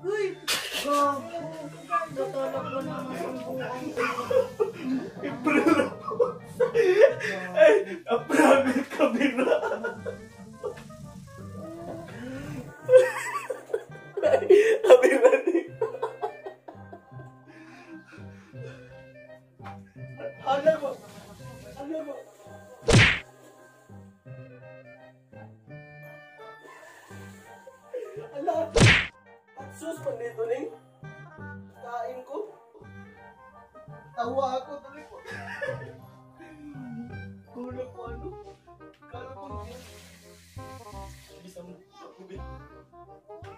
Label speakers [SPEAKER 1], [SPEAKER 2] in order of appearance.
[SPEAKER 1] Uy! Gago. Natulog ko naman ang buong.
[SPEAKER 2] Ay, apragod ka, Bira. Abira din. Hala mo. Hala mo. Hala. At sus, pandito ning. Kain ko. Tawa ako tuloy po. Kulang ko ano. Kala ko hindi. Bisa mo. Kubit.